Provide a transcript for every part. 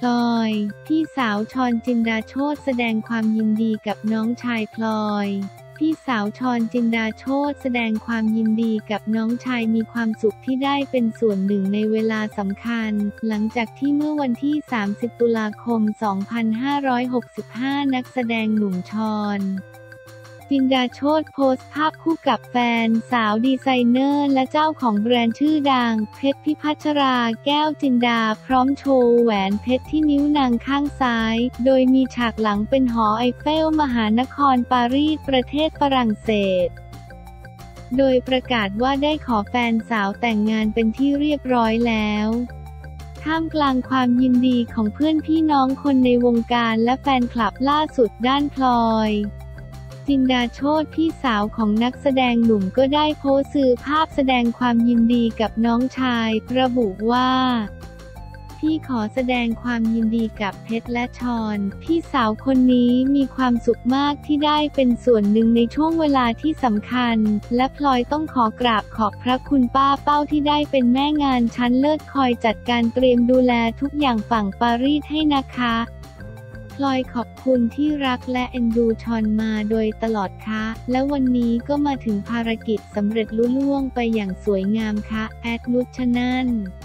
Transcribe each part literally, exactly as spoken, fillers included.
ลอยพี่สาวชอนจินดาโชติแสดงความยินดีกับน้องชายพลอยพี่สาวชอนจินดาโชติแสดงความยินดีกับน้องชายมีความสุขที่ได้เป็นส่วนหนึ่งในเวลาสำคัญหลังจากที่เมื่อวันที่สามสิบตุลาคมสองพันห้าร้อยหกสิบห้านักแสดงหนุ่มชอนจินดาโชติโพสต์ภาพคู่กับแฟนสาวดีไซเนอร์และเจ้าของแบรนด์ชื่อดังเพชรพิพัชราแก้วจินดาพร้อมโชว์แหวนเพชรที่นิ้วนางข้างซ้ายโดยมีฉากหลังเป็นหอไอเฟลมหานครปารีสประเทศฝรั่งเศสโดยประกาศว่าได้ขอแฟนสาวแต่งงานเป็นที่เรียบร้อยแล้วท่ามกลางความยินดีของเพื่อนพี่น้องคนในวงการและแฟนคลับล่าสุดด้านพลอยจินดาโชติพี่สาวของนักแสดงหนุ่มก็ได้โพสต์สื่อภาพแสดงความยินดีกับน้องชายระบุว่าพี่ขอแสดงความยินดีกับเพชรและชอนพี่สาวคนนี้มีความสุขมากที่ได้เป็นส่วนหนึ่งในช่วงเวลาที่สำคัญและพลอยต้องขอกราบขอบพระคุณป้าเป้าที่ได้เป็นแม่งานชั้นเลิศคอยจัดการเตรียมดูแลทุกอย่างฝั่งปารีสให้นะคะพลอยขอบคุณที่รักและเอ็นดูชอนมาโดยตลอดค่ะและวันนี้ก็มาถึงภารกิจสำเร็จลุล่วงไปอย่างสวยงามค่ะแอดนุชนันท์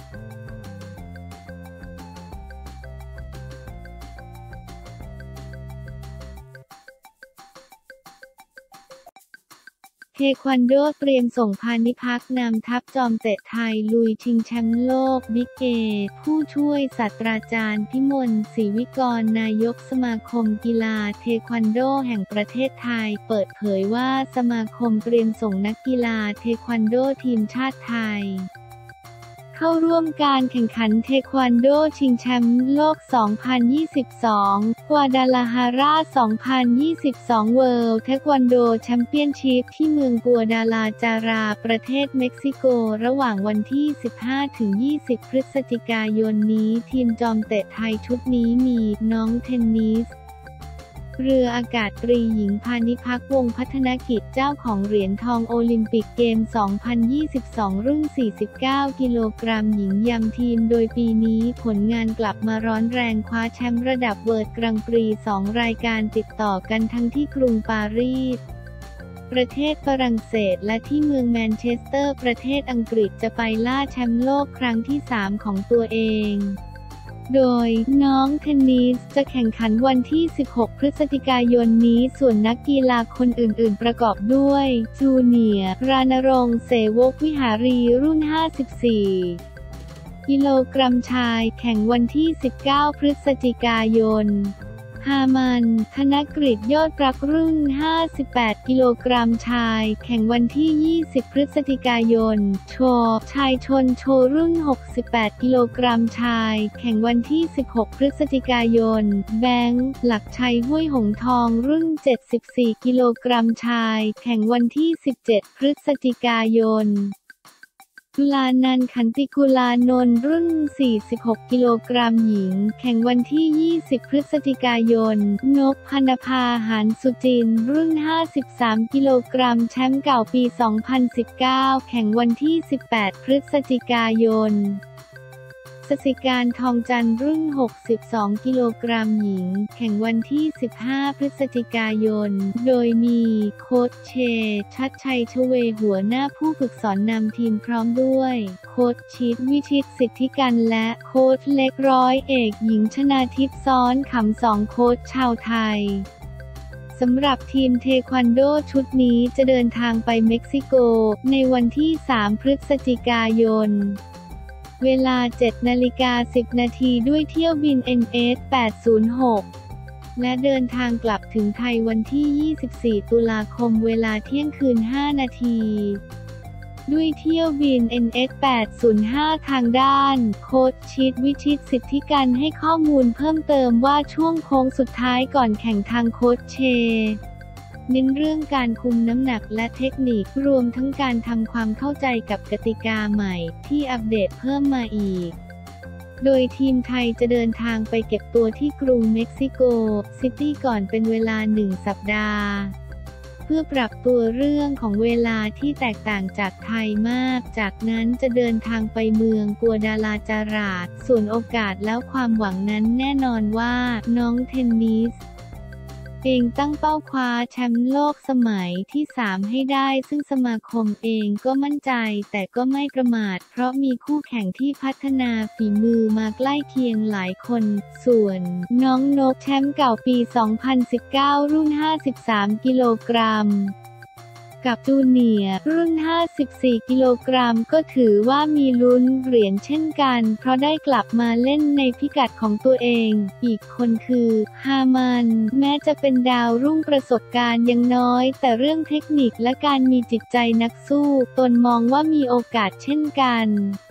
เทควันโดเตรียมส่งพานิพักนำทัพจอมเตะไทยลุยชิงแชมป์โลกบิ๊กเอผู้ช่วยศาสตราจารย์พิมลศรีวิกรนายกสมาคมกีฬาเทควันโดแห่งประเทศไทยเปิดเผยว่าสมาคมเตรียมส่งนักกีฬาเทควันโดทีมชาติไทยเข้าร่วมการแข่งขันเทควันโดชิงแชมป์โลก สองพันยี่สิบสอง กัวดาลาฮารา สองพันยี่สิบสอง เวิลด์เทควันโดแชมเปี้ยนชิพที่เมืองกัวดาลาจาราประเทศเม็กซิโกระหว่างวันที่ สิบห้าถึงยี่สิบ พฤศจิกายนนี้ทีมจอมเตะไทยชุดนี้มีน้องเทนนิสเรืออากาศตรีหญิงพานิพักวงศ์พัฒนกิจเจ้าของเหรียญทองโอลิมปิกเกม สองพันยี่สิบสอง รุ่น สี่สิบเก้า กิโลกรัมหญิงยำทีมโดยปีนี้ผลงานกลับมาร้อนแรงคว้าแชมป์ระดับเวิลด์กรังปรีสองรายการติดต่อกันทั้งที่กรุงปารีสประเทศฝรั่งเศสและที่เมืองแมนเชสเตอร์ประเทศอังกฤษจะไปล่าแชมป์โลกครั้งที่สามของตัวเองโดยน้องเทนนิสจะแข่งขันวันที่ สิบหก พฤศจิกายนนี้ส่วนนักกีฬาคนอื่นๆประกอบด้วยจูเนียร์รณรงค์เสวกวิหารีรุ่น ห้าสิบสี่ กิโลกรัมชายแข่งวันที่ สิบเก้า พฤศจิกายนฮามันธนกฤษยอดรักรุ่น ห้าสิบแปด กิโลกรัมชายแข่งวันที่ ยี่สิบ พฤศจิกายนโชว์ชายชนโชว์รุ่น หกสิบแปด กิโลกรัมชายแข่งวันที่ สิบหก พฤศจิกายนแบงค์หลักชัยห้วยหงทองรุ่น เจ็ดสิบสี่ กิโลกรัมชายแข่งวันที่ สิบเจ็ด พฤศจิกายนกุลานันท์ขันติกุลานนท์รุ่น สี่สิบหก กิโลกรัมหญิงแข่งวันที่ ยี่สิบ พฤศจิกายนนพพรรณภาหานสุจินรุ่น ห้าสิบสาม กิโลกรัมแชมป์เก่าปี สองพันสิบเก้า แข่งวันที่ สิบแปด พฤศจิกายนสสิการทองจันทร์รุ่น หกสิบสอง กิโลกรัมหญิงแข่งวันที่ สิบห้า พฤศจิกายนโดยมีโค้ชเชชัดชัยชเวหัวหน้าผู้ฝึกสอนนำทีมพร้อมด้วยโค้ชชิดวิชิตสิทธิกันและโค้ชเล็กร้อยเอกหญิงชนาทิพย์ซ้อนขำสองโค้ชชาวไทยสำหรับทีมเทควันโดชุดนี้จะเดินทางไปเม็กซิโกในวันที่ สาม พฤศจิกายนเวลา เจ็ดนาฬิกาสิบนาทีด้วยเที่ยวบิน เอ็น เอส แปดศูนย์หก และเดินทางกลับถึงไทยวันที่ ยี่สิบสี่ ตุลาคมเวลาเที่ยงคืน ห้านาทีด้วยเที่ยวบิน เอ็น เอส แปดศูนย์ห้า ทางด้านโค้ชชิดวิชิตสิทธิกันให้ข้อมูลเพิ่มเติมว่าช่วงโค้งสุดท้ายก่อนแข่งทางโค้ชเชเน้นเรื่องการคุมน้ำหนักและเทคนิครวมทั้งการทำความเข้าใจกับกติกาใหม่ที่อัปเดตเพิ่มมาอีกโดยทีมไทยจะเดินทางไปเก็บตัวที่กรุงเม็กซิโกซิตี้ก่อนเป็นเวลาหนึ่งสัปดาห์พื่อปรับตัวเรื่องของเวลาที่แตกต่างจากไทยมาก จากนั้นจะเดินทางไปเมืองกัวดาลาจาราดส่วนโอกาสแล้วความหวังนั้นแน่นอนว่าน้องเทนนิสเองตั้งเป้าคว้าแชมป์โลกสมัยที่สามให้ได้ซึ่งสมาคมเองก็มั่นใจแต่ก็ไม่ประมาทเพราะมีคู่แข่งที่พัฒนาฝีมือมาใกล้เคียงหลายคนส่วนน้องนกแชมป์เก่าปี สองพันสิบเก้า รุ่น ห้าสิบสาม กิโลกรัมกับจูเนียร์รุ่น ห้าสิบสี่ กิโลกรัมก็ถือว่ามีลุ้นเหรียญเช่นกันเพราะได้กลับมาเล่นในพิกัดของตัวเองอีกคนคือฮามันแม้จะเป็นดาวรุ่งประสบการณ์ยังน้อยแต่เรื่องเทคนิคและการมีจิตใจนักสู้ตนมองว่ามีโอกาสเช่นกัน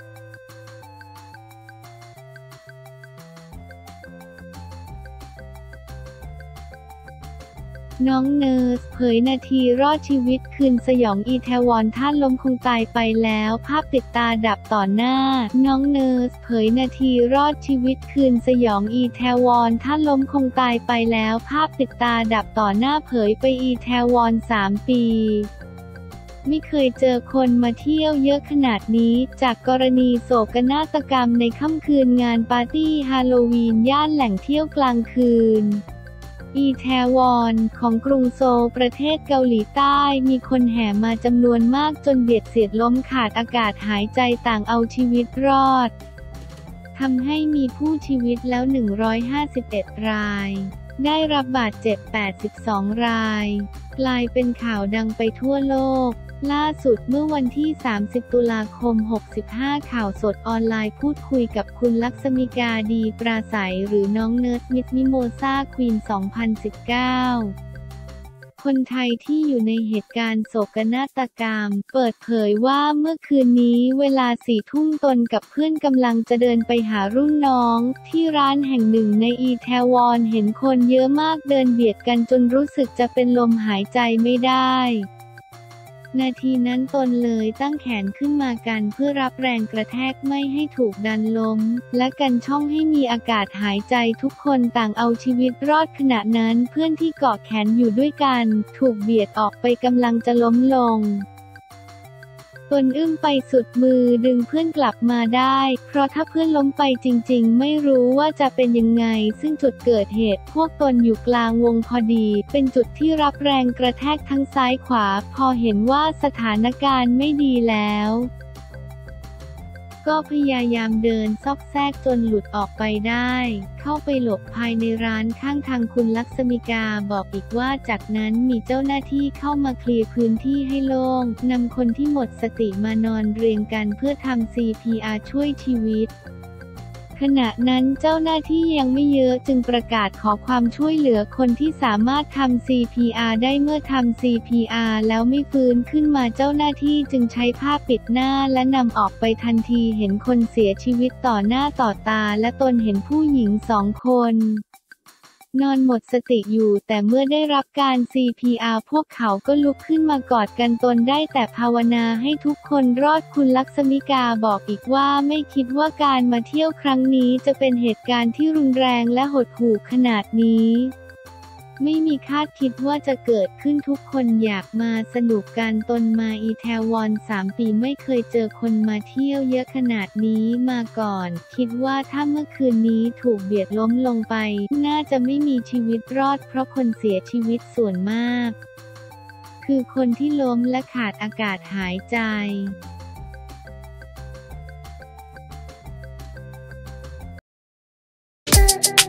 น้องเนิร์สเผยนาทีรอดชีวิตคืนสยองอีแทวอนท่านล้มคงตายไปแล้วภาพติดตาดับต่อหน้าน้องเนิร์สเผยนาทีรอดชีวิตคืนสยองอีแทวอนท่านล้มคงตายไปแล้วภาพติดตาดับต่อหน้าเผยไปอีแทวอนสามปีไม่เคยเจอคนมาเที่ยวเยอะขนาดนี้จากกรณีโศกนาฏกรรมในค่ำคืนงานปาร์ตี้ฮาโลวีนย่านแหล่งเที่ยวกลางคืนอีแทวอนของกรุงโซลประเทศเกาหลีใต้มีคนแห่มาจำนวนมากจนเบียดเสียดล้มขาดอากาศหายใจต่างเอาชีวิตรอดทำให้มีผู้ชีวิตแล้วหนึ่งร้อยห้าสิบเอ็ดรายได้รับบาดเจ็บแปดสิบสองรายกลายเป็นข่าวดังไปทั่วโลกล่าสุดเมื่อวันที่สามสิบตุลาคมหกสิบห้าข่าวสดออนไลน์พูดคุยกับคุณลักษมิกาดีปราศัยหรือน้องเนิร์สมิสมิโมซาควีน สองพันสิบเก้า คนไทยที่อยู่ในเหตุการณ์โศกนาฏกรรมเปิดเผยว่าเมื่อคืนนี้เวลาสี่ทุ่มตนกับเพื่อนกำลังจะเดินไปหารุ่นน้องที่ร้านแห่งหนึ่งในอีแทวอนเห็นคนเยอะมากเดินเบียดกันจนรู้สึกจะเป็นลมหายใจไม่ได้นาทีนั้นตนเลยตั้งแขนขึ้นมากันเพื่อรับแรงกระแทกไม่ให้ถูกดันล้มและกันช่องให้มีอากาศหายใจทุกคนต่างเอาชีวิตรอดขณะนั้นเพื่อนที่เกาะแขนอยู่ด้วยกันถูกเบียดออกไปกำลังจะล้มลงตนอึ้งไปสุดมือดึงเพื่อนกลับมาได้เพราะถ้าเพื่อนล้มไปจริงๆไม่รู้ว่าจะเป็นยังไงซึ่งจุดเกิดเหตุพวกตนอยู่กลางวงพอดีเป็นจุดที่รับแรงกระแทกทั้งซ้ายขวาพอเห็นว่าสถานการณ์ไม่ดีแล้วก็พยายามเดินซอกแซกจนหลุดออกไปได้เข้าไปหลบภายในร้านข้างทางคุณลักษมิกาบอกอีกว่าจากนั้นมีเจ้าหน้าที่เข้ามาเคลียร์พื้นที่ให้โล่งนำคนที่หมดสติมานอนเรียงกันเพื่อทำ ซี พี อาร์ ช่วยชีวิตขณะนั้นเจ้าหน้าที่ยังไม่เยอะจึงประกาศขอความช่วยเหลือคนที่สามารถทำ ซี พี อาร์ ได้เมื่อทำ ซี พี อาร์ แล้วไม่ฟื้นขึ้นมาเจ้าหน้าที่จึงใช้ผ้าปิดหน้าและนำออกไปทันทีเห็นคนเสียชีวิตต่อหน้าต่อตาและตนเห็นผู้หญิงสองคนนอนหมดสติอยู่แต่เมื่อได้รับการ ซี พี อาร์ พวกเขาก็ลุกขึ้นมากอดกันตนได้แต่ภาวนาให้ทุกคนรอดคุณลักษมิกาบอกอีกว่าไม่คิดว่าการมาเที่ยวครั้งนี้จะเป็นเหตุการณ์ที่รุนแรงและหดหู่ขนาดนี้ไม่มีคาดคิดว่าจะเกิดขึ้นทุกคนอยากมาสนุกกันตนมาอีแทวอนสามปีไม่เคยเจอคนมาเที่ยวเยอะขนาดนี้มาก่อนคิดว่าถ้าเมื่อคืนนี้ถูกเบียดล้มลงไปน่าจะไม่มีชีวิตรอดเพราะคนเสียชีวิตส่วนมากคือคนที่ล้มและขาดอากาศหายใจ